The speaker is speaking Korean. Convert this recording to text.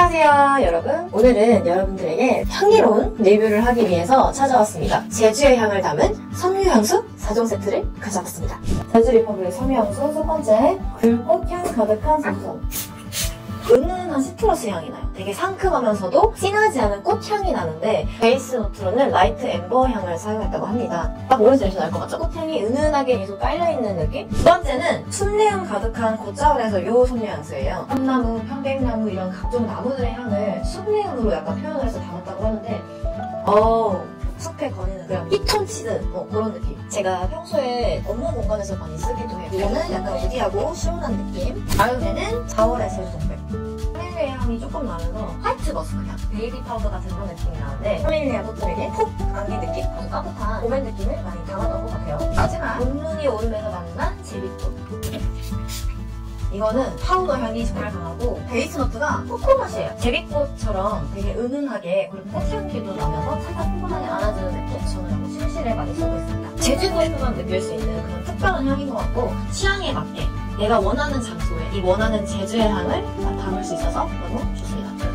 안녕하세요 여러분. 오늘은 여러분들에게 향기로운 리뷰를 하기 위해서 찾아왔습니다. 제주의 향을 담은 섬유향수 4종 세트를 가져왔습니다. 제주 리퍼블릭 섬유향수 첫 번째, 귤꽃향 가득한 생선. 은은한 시트러스 향이 나요. 되게 상큼하면서도 진하지 않은 꽃향이 나는데 베이스 노트로는 라이트 앰버 향을 사용했다고 합니다. 딱 오렌지 냄새 날 것 같죠? 꽃향이 은은하게 계속 깔려있는 느낌? 두 번째는 순내음 가득한 곶자월에서 요 섬유향수예요. 참나무, 편백나무 이런 각종 나무들의 향을 순내음으로 약간 표현을 해서 담았다고 하는데 숲에 거니는 그런 피톤치드 그런 느낌. 제가 평소에 업무 공간에서 많이 쓰기도 해요. 이거는 약간 우디하고 시원한 느낌. 다음에는 4월의 제주동백. 파밀리아 향이 조금 나면서 화이트 머스크 향, 베이비 파우더 같은 그런 느낌이 나는데 파밀리아 꽃들에게 푹 안긴 느낌? 아주 따뜻한 봄의 느낌을 많이 담았던 것 같아요. 마지막, 봄눈이 오름에서 만난 제비꽃. 이거는 파우더 향이 정말 강하고 베이스 노트가 코코넛이에요. 제비꽃처럼 되게 은은하게 그리고 꽃향기도 나면서 살짝 포근하게 안아주는 느낌. 저는 이거 실실에 많이 쓰고 있습니다. 제주도에서만 느낄 수 있는 그런 특별한 향인 것 같고 취향에 맞게 내가 원하는 장소에 이 원하는 제주의 향을 담을 수 있어서 너무 좋습니다.